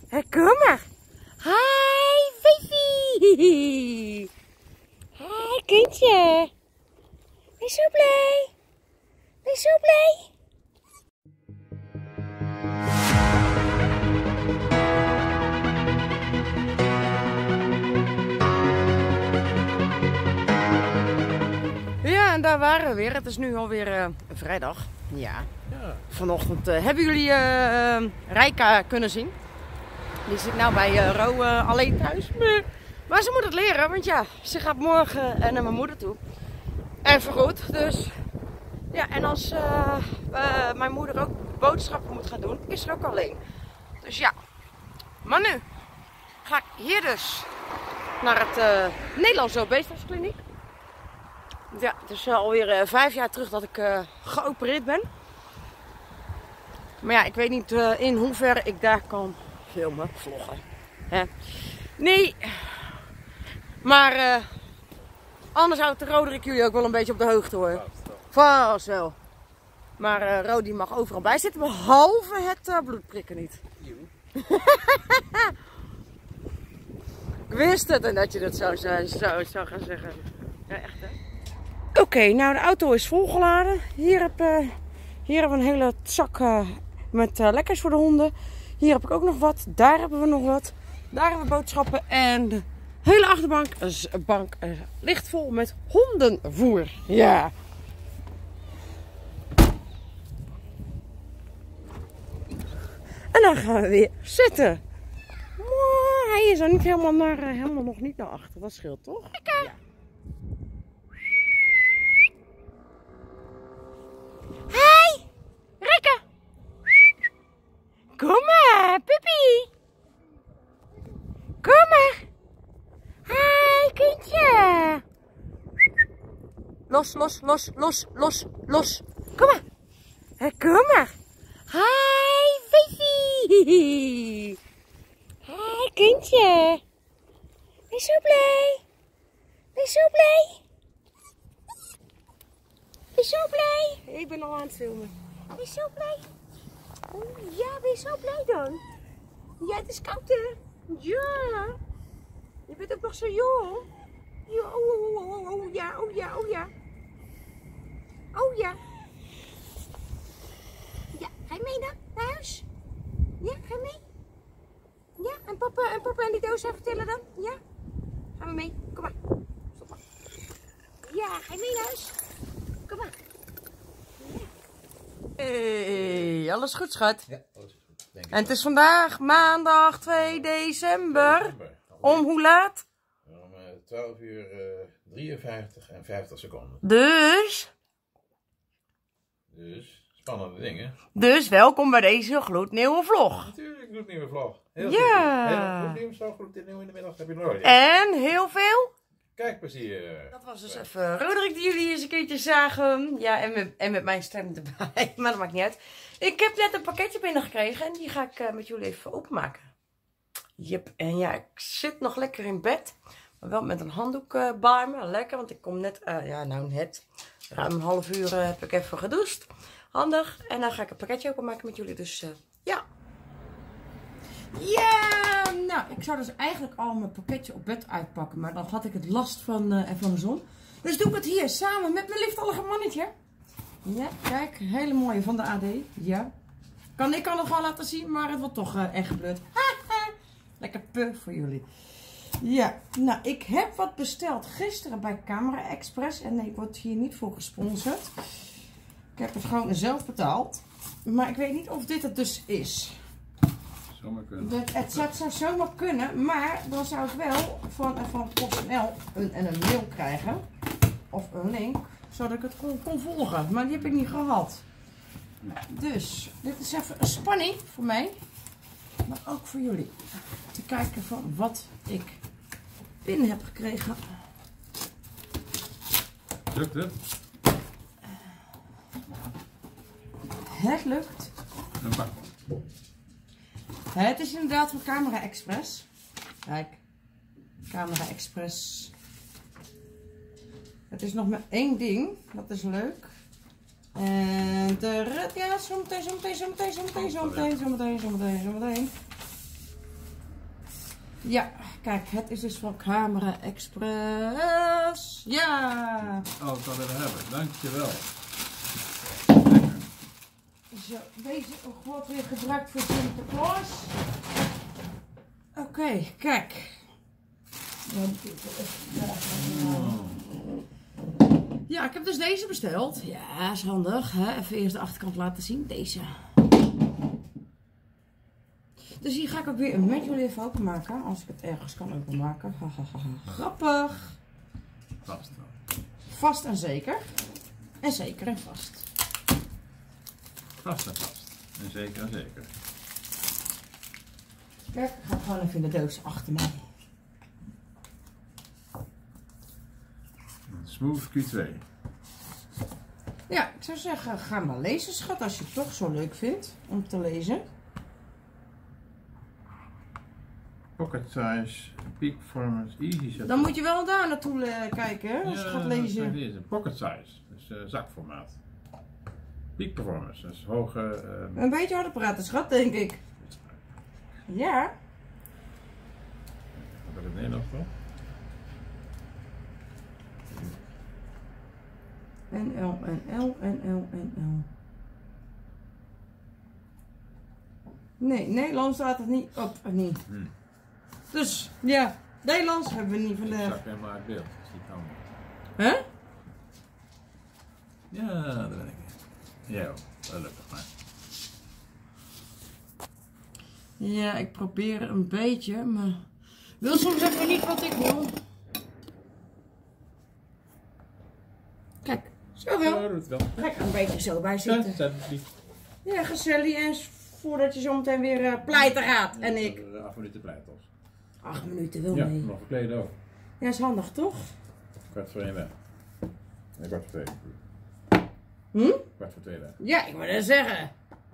Kom maar. Hi, Vivi. Hi, kindje. Ben je zo blij? Ben je zo blij? Ja, en daar waren we weer. Het is nu alweer vrijdag. Ja. Vanochtend hebben jullie Rijka kunnen zien. Die zit nou bij Ro alleen thuis. Maar ze moet het leren, want ja, ze gaat morgen naar mijn moeder toe. En vergoed, dus ja, en als mijn moeder ook boodschappen moet gaan doen, is ze ook alleen. Dus ja, maar nu ga ik hier dus naar het Nederlandse Obesitaskliniek. Ja, het is alweer 5 jaar terug dat ik geopereerd ben. Maar ja, ik weet niet in hoeverre ik daar kan filmen, vloggen. Hè? Nee, maar anders houdt de Roderick jullie ook wel een beetje op de hoogte hoor. Vast wel. Maar Ro die mag overal bij zitten, behalve het bloedprikken niet. Ik wist het en dat je dat zou gaan zeggen. Ja, echt hè. Oké, nou de auto is volgeladen. Hier hebben we een hele zak met lekkers voor de honden. Hier heb ik ook nog wat. Daar hebben we nog wat. Daar hebben we boodschappen. En de hele achterbank ligt vol met hondenvoer. Ja. En dan gaan we weer zitten. Hij is er niet helemaal nog niet naar achter. Dat scheelt toch? Ja. Hi, Rijka. Kom maar, Pippi. Kom maar. Hi, kindje. Los. Kom maar. Kom maar. Hi, Vivi. Hi, kindje. Ben je zo blij? Ben je zo blij? Ben je zo blij? Ik ben al aan het filmen. Ben je zo blij? Oh, ja, ben je zo blij dan? Ja, het is koud hè? Ja. Je bent ook nog zo jong. Ja, oh ja. Oh ja. Ja, ga je mee dan? Naar huis? Ja, ga je mee? Ja, en papa en die doos even vertellen dan? Ja? Gaan we mee? Kom maar. Stop maar. Ja, ga je mee naar huis? Kom maar. Hey, alles goed schat? Ja, alles is goed. Denk ik en het is vandaag maandag 2 december. Om hoe laat? Om 12 uur 53 en 50 seconden. Dus Spannende dingen. Dus welkom bij deze gloednieuwe vlog. Natuurlijk, gloednieuwe vlog. Heel Ja. gloednieuw, zo gloednieuw in de middag heb je nooit. En heel veel Kijkplezier. Dat was dus even Roderick die jullie eens een keertje zagen. Ja, en met mijn stem erbij. Maar dat maakt niet uit. Ik heb net een pakketje binnengekregen en die ga ik met jullie even openmaken. Jep, en ja, ik zit nog lekker in bed. Maar wel met een handdoek bij me. Lekker, want ik kom net, ruim een half uur heb ik even gedoucht. Handig. En dan ga ik een pakketje openmaken met jullie. Dus ja. Ja, nou, ik zou dus eigenlijk al mijn pakketje op bed uitpakken. Maar dan had ik het last van de zon. Dus doe ik het hier samen met mijn lieftallige mannetje. Ja, kijk, hele mooie van de AD. Ja. Ik kan het gewoon laten zien, maar het wordt toch echt gebeurd. Lekker puff voor jullie. Ja, nou, ik heb wat besteld gisteren bij Camera Express. En nee, ik word hier niet voor gesponsord. Ik heb het gewoon zelf betaald. Maar ik weet niet of dit het dus is. Zomaar kunnen. Het zou zomaar kunnen, maar dan zou ik wel van PostNL een mail krijgen. Of een link, zodat ik het kon volgen. Maar die heb ik niet gehad. Dus, dit is even een spanning voor mij. Maar ook voor jullie. Te kijken van wat ik binnen heb gekregen. Lukt het? Het lukt. Het is inderdaad van Camera Express. Kijk. Camera Express. Het is nog maar één ding. Dat is leuk. En ja, zometeen. Ja, kijk, het is dus van Camera Express. Ja! Oh, ik kan het hebben. Dankjewel. Zo, deze wordt weer gebruikt voor Sinterklaas. Oké, kijk. Ja, ik heb dus deze besteld. Ja, is handig. Hè? Even eerst de achterkant laten zien. Deze. Dus hier ga ik ook weer met jullie even openmaken. Als ik het ergens kan openmaken. Grappig. Vast wel. Vast en zeker. En zeker en vast. Vast en vast. En zeker en zeker. Kijk, ik ga gewoon even in de doos achter mij. Smooth Q2. Ja, ik zou zeggen, ga maar lezen, schat, als je het toch zo leuk vindt om te lezen. Pocket size, peak performance, easy set. Dan moet je wel daar naartoe kijken, hè, als je gaat lezen. Dit is een pocket size, dus zakformaat. Peak performance, dus hoge... Een beetje harder praten, schat, denk ik. Ja. Wat is het Nederlands wel? NL, NL, NL, NL. Nee, Nederlands staat het niet op. Niet. Dus, ja, Nederlands hebben we niet vandaag. Ik zak helemaal uit beeld, dat is niet handig. Hè? Ja, dat ben ik. Ja, dat lukt maar. Ja, ik probeer een beetje, maar wil soms even niet wat ik wil. Kijk, zo wel. Ja, dat wel. Ga ik er een beetje zo bij zitten. Ja, dat is lief. Ja, gezellig en voordat je zometeen weer pleiten gaat. En ik. 8 minuten pleitels. 8 minuten wil Ja, mee. nog verkleden ook. Ja, is handig toch? 1:15 weg. Nee, 1:15. Hm? 1:15 weg. Ja, ik moet dat zeggen.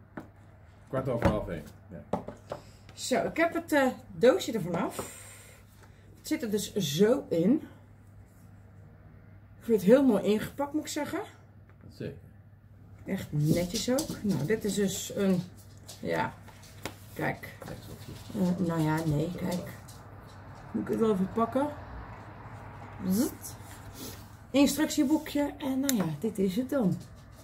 1:45. Ja. Zo, ik heb het doosje er vanaf. Het zit er dus zo in. Ik vind het heel mooi ingepakt, moet ik zeggen. Dat zeker. Echt netjes ook. Nou, dit is dus een, ja, kijk. Nou ja, nee, kijk. Moet ik het wel even pakken. Zit. Instructieboekje. En nou ja, dit is het dan.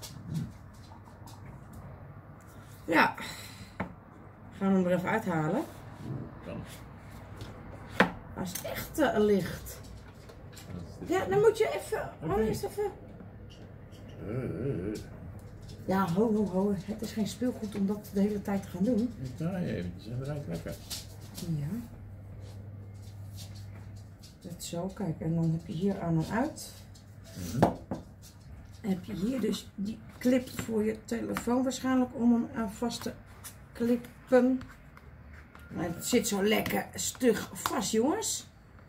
Ja. Gaan we hem er even uithalen. Kan. Dat is echt licht. Ja, dan moet je even... Oh, eerst even... Ja, ho. Het is geen speelgoed om dat de hele tijd te gaan doen. Ik draai je eventjes en draait lekker. Ja. Dat zo, kijk. En dan heb je hier aan en uit. En heb je hier dus die clip voor je telefoon waarschijnlijk om hem aan vast te klippen. Maar het zit zo lekker stug vast, jongens.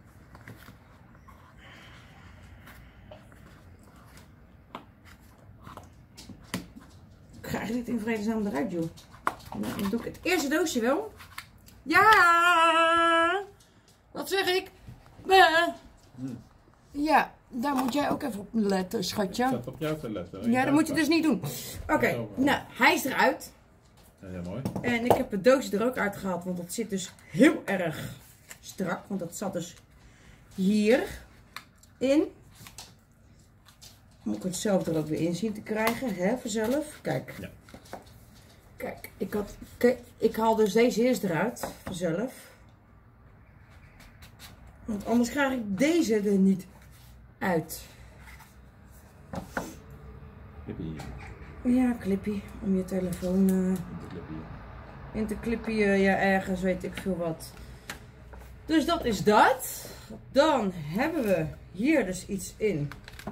Krijg je dit in vredesnaam eruit, joh? Nou, dan doe ik het eerste doosje wel. Ja! Wat zeg ik? Ja, daar moet jij ook even op letten, schatje. Ik zat op jou te letten. Ja, dat moet je dus niet doen. Oké, nou, hij is eruit. Ja, heel mooi. En ik heb het doosje er ook uitgehaald, want dat zit dus heel erg strak. Want dat zat dus hier in. Moet ik het zelf er ook weer in zien te krijgen, hè, vanzelf. Kijk. Ja. Kijk, ik haal dus deze eerst eruit, vanzelf. Want anders krijg ik deze er niet uit. Clippie. Ja, clippie. Om je telefoon in te clippie, ja, ergens weet ik veel wat. Dus dat is dat. Dan hebben we hier dus iets in.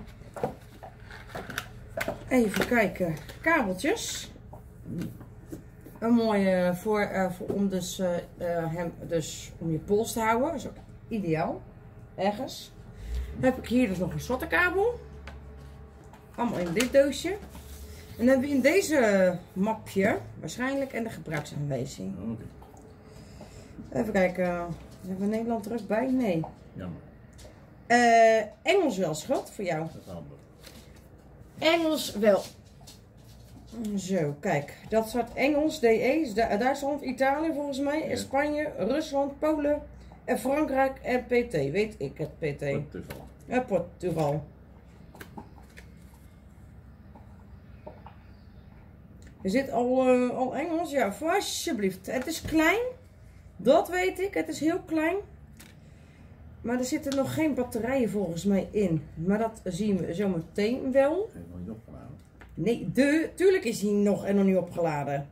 Even kijken. Kabeltjes. Een mooie om dus hem dus om je pols te houden. Dat is ook ideaal. Ergens. Dan heb ik hier dus nog een slottenkabel. Allemaal in dit doosje. En dan hebben we in deze mapje waarschijnlijk en de gebruiksaanwijzing. Oké. Even kijken. Hebben we Nederland er ook bij? Nee. Jammer. Engels wel, schat, voor jou. Dat is handig. Engels wel. Zo, kijk. Dat staat Engels, DE, Duitsland, Italië volgens mij, Spanje, Rusland, Polen, En Frankrijk en PT, weet ik het, PT. Portugal. Ja, Portugal. Er zit al Engels, ja, voor alsjeblieft. Het is klein, dat weet ik, het is heel klein. Maar er zitten nog geen batterijen volgens mij in. Maar dat zien we zo meteen wel. Hij is nog niet opgeladen. Nee, tuurlijk is hij nog niet opgeladen.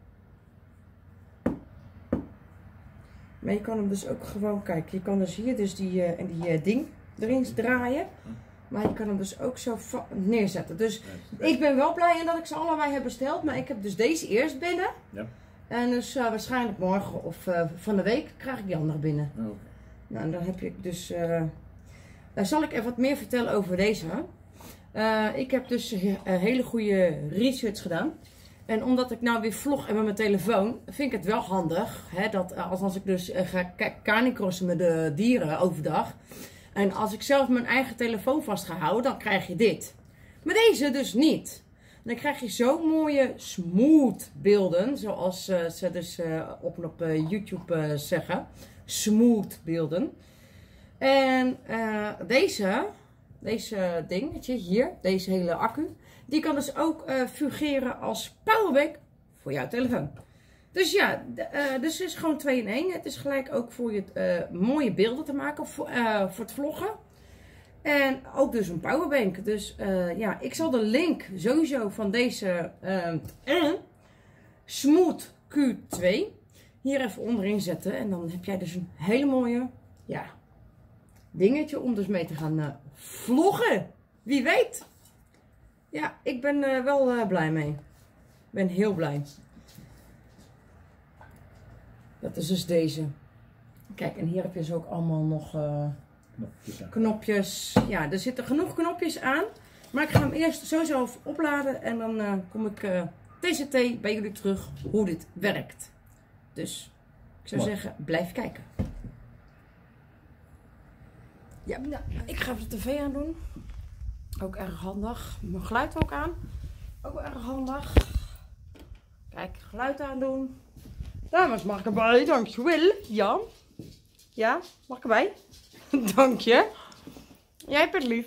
Maar je kan hem dus ook gewoon, kijk, je kan dus hier dus die ding erin draaien. Maar je kan hem dus ook zo neerzetten. Dus ik ben wel blij in dat ik ze allebei heb besteld. Maar ik heb dus deze eerst binnen. Ja. En dus waarschijnlijk morgen of van de week krijg ik die andere binnen. Oh, okay. Nou, dan heb ik dus... zal ik even wat meer vertellen over deze. Ik heb dus hele goede research gedaan. En omdat ik nou weer vlog en met mijn telefoon, vind ik het wel handig. Hè, dat als ik dus ga canicrossen met de dieren overdag. En als ik zelf mijn eigen telefoon vast ga houden, dan krijg je dit. Maar deze dus niet. Dan krijg je zo mooie smooth beelden. Zoals ze dus op YouTube zeggen. Smooth beelden. En deze dingetje hier, deze hele accu. Die kan dus ook fungeren als powerbank voor jouw telefoon. Dus ja, dus het is gewoon 2 in 1. Het is gelijk ook voor je mooie beelden te maken voor het vloggen. En ook dus een powerbank. Dus ja, ik zal de link sowieso van deze Smooth Q2 hier even onderin zetten. En dan heb jij dus een hele mooie, ja, dingetje om dus mee te gaan vloggen. Wie weet. Ja, ik ben wel blij mee. Ik ben heel blij. Dat is dus deze. Kijk, en hier heb je dus ook allemaal nog knopjes. Ja, er zitten genoeg knopjes aan. Maar ik ga hem eerst sowieso opladen. En dan kom ik TCT bij jullie terug hoe dit werkt. Dus ik zou zeggen, blijf kijken. Ja, nou, ik ga even de tv aan doen. Ook erg handig. Mijn geluid ook aan. Ook wel erg handig. Kijk, geluid aandoen. Dames, mag ik erbij? Dankjewel. Ja. Ja, mag ik erbij? Dank je. Jij bent lief.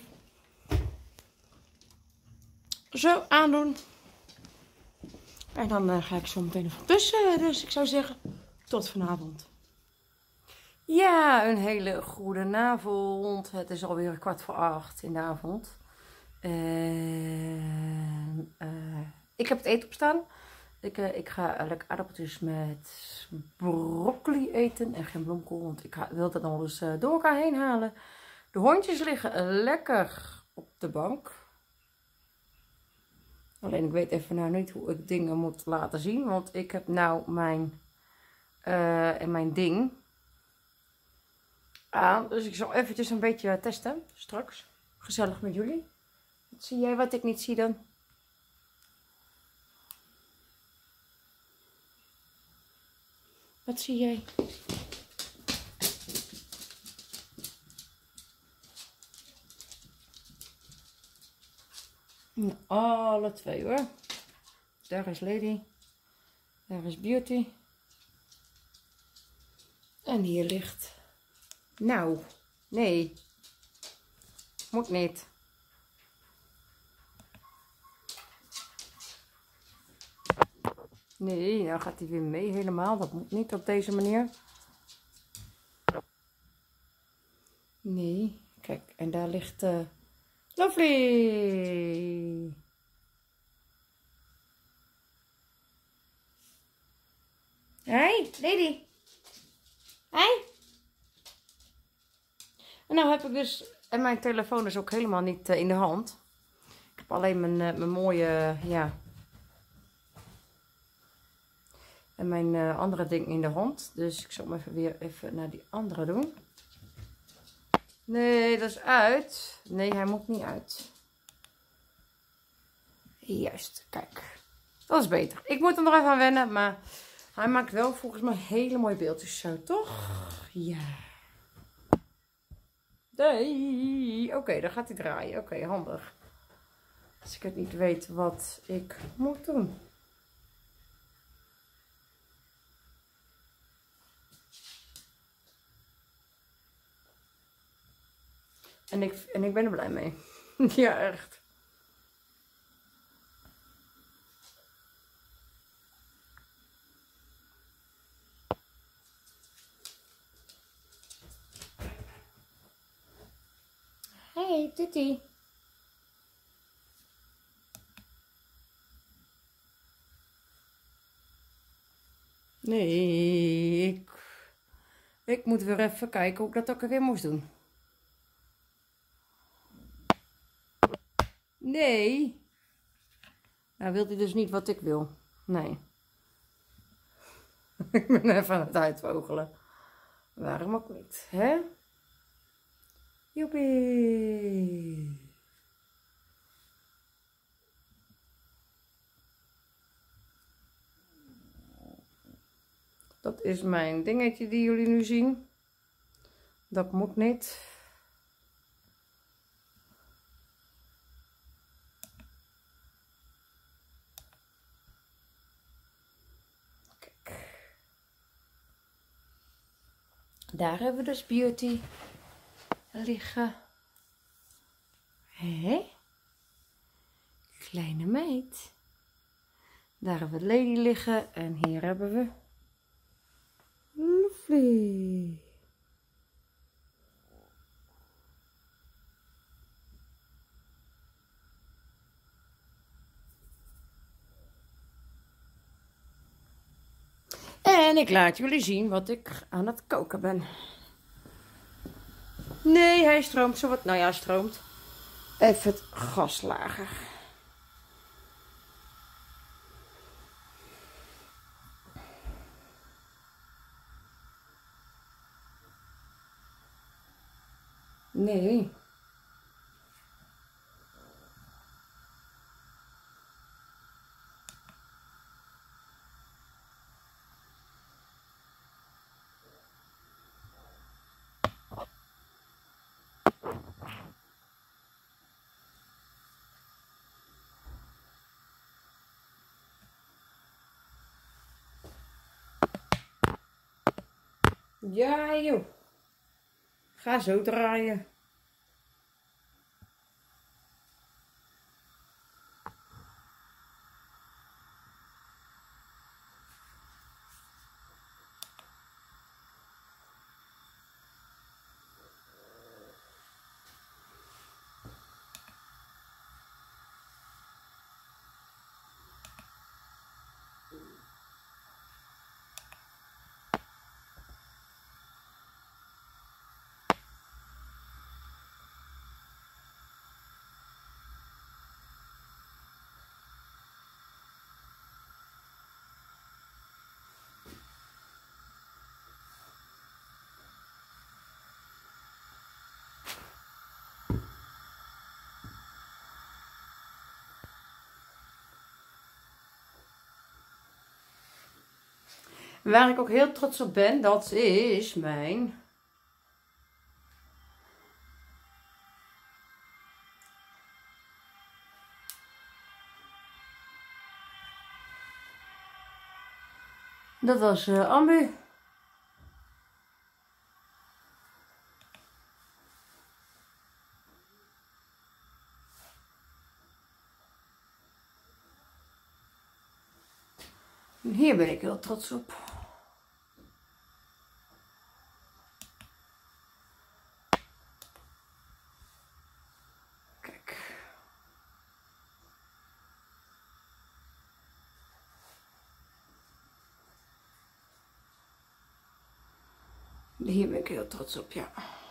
Zo, aandoen. En dan ga ik zo meteen even tussen. Dus ik zou zeggen, tot vanavond. Ja, een hele goede avond. Het is alweer 7:15 in de avond. Ik heb het eten opstaan. Ik ga lekker aardappeltjes met broccoli eten en geen bloemkool, want ik wil dat nog eens door elkaar heen halen. De hondjes liggen lekker op de bank. Alleen ik weet even nou niet hoe ik dingen moet laten zien, want ik heb nou mijn ding aan. Dus ik zal eventjes een beetje testen straks. Gezellig met jullie. Wat zie jij wat ik niet zie dan? Wat zie jij? Nou, alle twee hoor. Daar is Lady. Daar is Beauty. En hier ligt. Nou, nee. Moet niet. Nee, nou gaat hij weer mee helemaal. Dat moet niet op deze manier. Nee, kijk. En daar ligt Lovely. Hey, Lady. Hey. En nou heb ik dus... En mijn telefoon is ook helemaal niet in de hand. Ik heb alleen mijn mooie... ja... En mijn andere ding in de hand. Dus ik zal hem even naar die andere doen. Nee, dat is uit. Nee, hij moet niet uit. Juist, kijk. Dat is beter. Ik moet er nog even aan wennen. Maar hij maakt wel volgens mij hele mooie beeldjes zo, toch? Ja. Nee. Oké, dan gaat hij draaien. Oké, handig. Als ik het niet weet wat ik moet doen. En ik ben er blij mee. Ja, echt. Hey, Titi. Nee, ik moet weer even kijken hoe ik dat ook weer moest doen. Nee. Nou wil hij dus niet wat ik wil. Nee. Ik ben even aan het uitvogelen. Waarom ook niet, hè? Joepie. Dat is mijn dingetje die jullie nu zien. Dat moet niet. Kijk. Daar hebben we dus Beauty liggen. Hé? Kleine meid. Daar hebben we Lady liggen en hier hebben we Lovely. En ik laat jullie zien wat ik aan het koken ben. Nee, hij stroomt zo wat. Nou ja, stroomt. Even het gas lager. Nee. Ja joh. Ga zo draaien. Waar ik ook heel trots op ben, dat is mijn dat was Ambu. Hier ben ik heel trots op. Kijk. Hier ben ik heel trots op, ja.